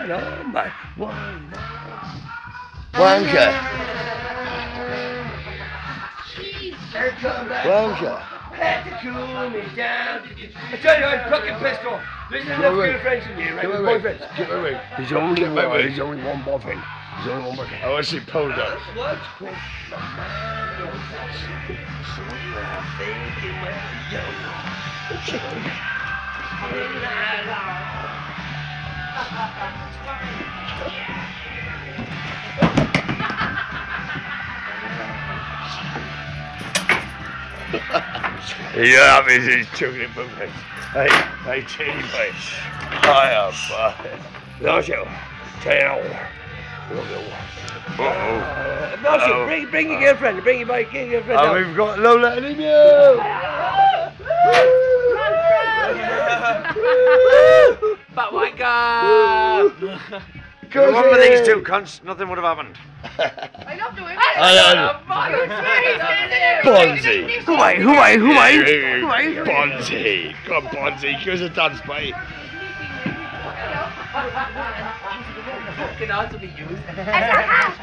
on, mate. Wanker. Wanker. Wanker. Had to cool me down. I tell you, I'm fucking pissed off. There's enough girlfriends in here, right? With boyfriends. Get away. There's only one. There's only one boyfriend. There's only one boyfriend. I want to see Polo. What's going Yeah, this is chocolate buffet. Hey, teeny face. Hiya, bud. Marshall, tell. Marshall, bring your girlfriend. Bring your girlfriend. And we've got Lola and Emu. But my God! If it wasn't for these two cunts, nothing would have happened. I love the women. Bonzi. Who are you? Bonzi. Come on, Bonzi. Give us a dance, mate. Can also be used.